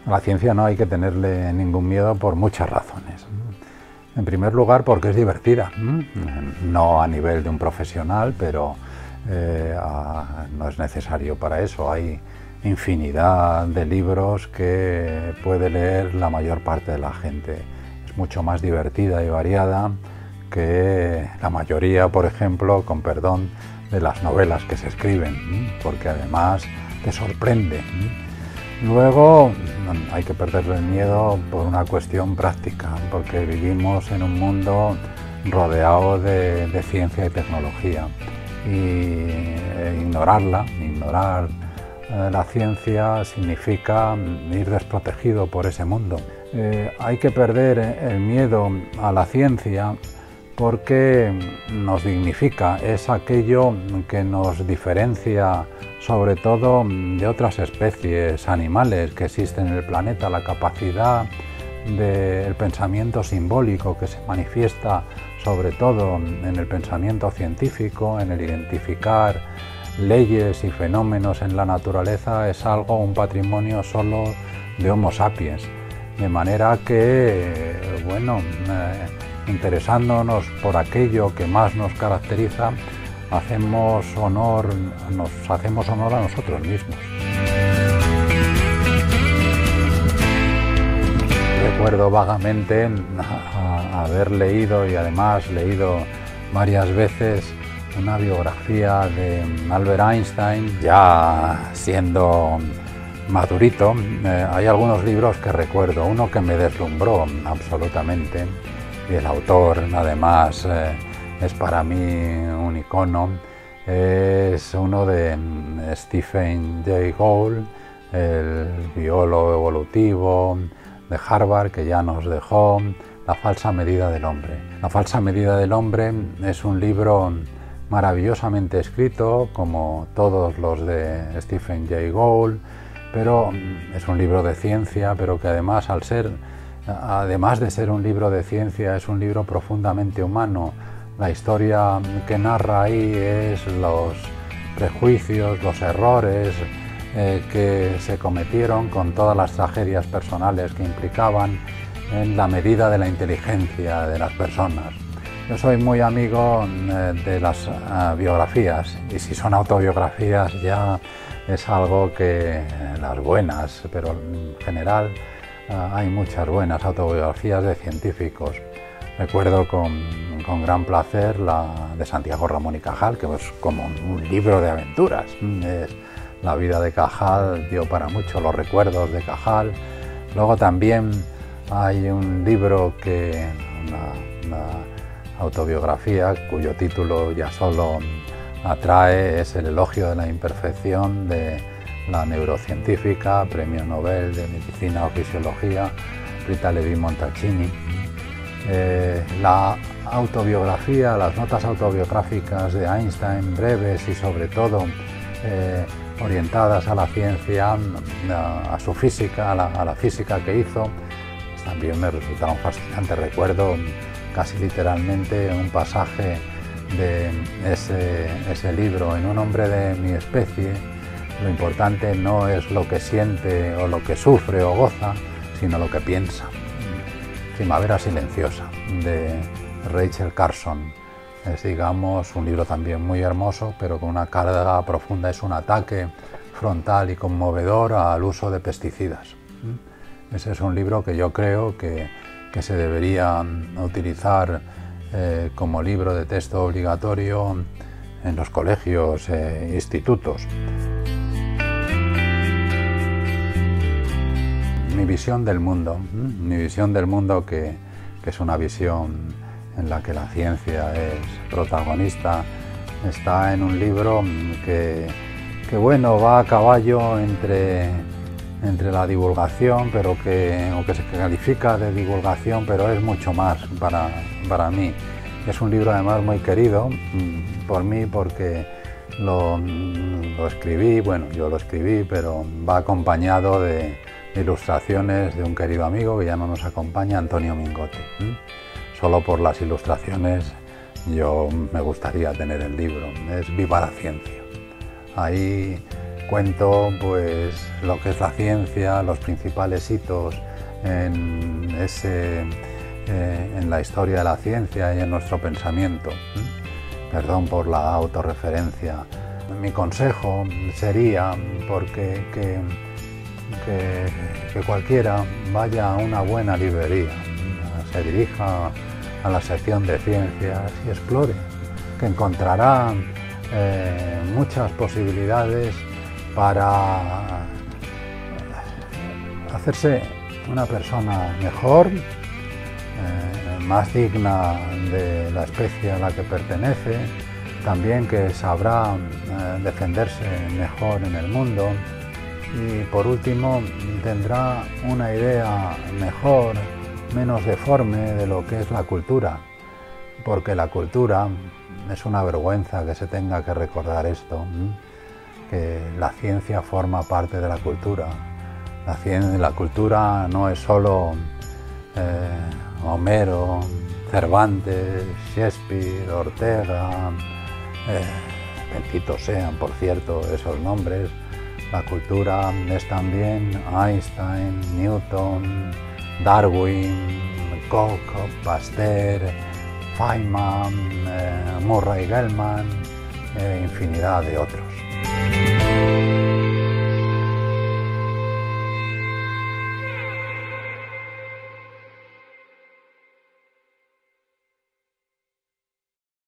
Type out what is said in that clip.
A la ciencia no hay que tenerle ningún miedo por muchas razones. En primer lugar, porque es divertida, no a nivel de un profesional, pero no es necesario para eso. Hay infinidad de libros que puede leer la mayor parte de la gente. Es mucho más divertida y variada que la mayoría, por ejemplo, con perdón, de las novelas que se escriben, porque además te sorprende. Luego hay que perderle el miedo por una cuestión práctica, porque vivimos en un mundo rodeado de ciencia y tecnología, y ignorar la ciencia significa ir desprotegido por ese mundo. Hay que perder el miedo a la ciencia porque nos dignifica, es aquello que nos diferencia sobre todo de otras especies animales que existen en el planeta, la capacidad del pensamiento simbólico que se manifiesta sobre todo en el pensamiento científico, en el identificar leyes y fenómenos en la naturaleza, es un patrimonio solo de Homo sapiens, de manera que, interesándonos por aquello que más nos caracteriza, nos hacemos honor a nosotros mismos. Recuerdo vagamente haber leído, y además leído varias veces, una biografía de Albert Einstein, ya siendo madurito. Hay algunos libros que recuerdo, uno que me deslumbró absolutamente, y el autor además es para mí un icono, es uno de Stephen Jay Gould, el biólogo evolutivo de Harvard, que ya nos dejó. La falsa medida del hombre. La falsa medida del hombre es un libro maravillosamente escrito, como todos los de Stephen Jay Gould, pero es un libro de ciencia, pero que además, además de ser un libro de ciencia, es un libro profundamente humano. La historia que narra ahí es los prejuicios, los errores que se cometieron, con todas las tragedias personales que implicaban, en la medida de la inteligencia de las personas. Yo soy muy amigo de las biografías, y si son autobiografías ya es algo que las buenas, pero en general hay muchas buenas autobiografías de científicos. Recuerdo con gran placer la de Santiago Ramón y Cajal, que es como un libro de aventuras. La vida de Cajal dio para mucho, los recuerdos de Cajal. Luego también hay un libro una autobiografía cuyo título ya solo atrae, es El elogio de la imperfección, de la neurocientífica, premio Nobel de Medicina o Fisiología, Rita Levi-Montalcini. La autobiografía, las notas autobiográficas de Einstein, breves y sobre todo orientadas a la ciencia, a su física, a la física que hizo, también me resultaron fascinantes. Recuerdo casi literalmente un pasaje de ese libro: en un hombre de mi especie, lo importante no es lo que siente o lo que sufre o goza, sino lo que piensa. Primavera silenciosa, de Rachel Carson. Es, digamos, un libro también muy hermoso, pero con una carga profunda. Es un ataque frontal y conmovedor al uso de pesticidas. Ese es un libro que yo creo que se debería utilizar como libro de texto obligatorio en los colegios e institutos. Mi visión del mundo, que es una visión en la que la ciencia es protagonista, está en un libro que va a caballo entre la divulgación, pero que se califica de divulgación, pero es mucho más para mí. Es un libro además muy querido por mí, porque lo escribí, yo lo escribí, pero va acompañado de ilustraciones de un querido amigo que ya no nos acompaña, Antonio Mingote. Solo por las ilustraciones yo me gustaría tener el libro. Es Viva la ciencia. Ahí cuento pues lo que es la ciencia, los principales hitos en la historia de la ciencia y en nuestro pensamiento. Perdón por la autorreferencia. Mi consejo sería que cualquiera vaya a una buena librería, se dirija a la sección de ciencias y explore, que encontrará muchas posibilidades para hacerse una persona mejor, más digna de la especie a la que pertenece, también que sabrá defenderse mejor en el mundo y por último tendrá una idea mejor, menos deforme de lo que es la cultura, porque la cultura, es una vergüenza que se tenga que recordar esto, que la ciencia forma parte de la cultura. La cultura no es solo Homero, Cervantes, Shakespeare, Ortega, benditos sean, por cierto, esos nombres. La cultura es también Einstein, Newton, Darwin, Koch, Pasteur, Feynman, Murray Gell-Mann, infinidad de otros.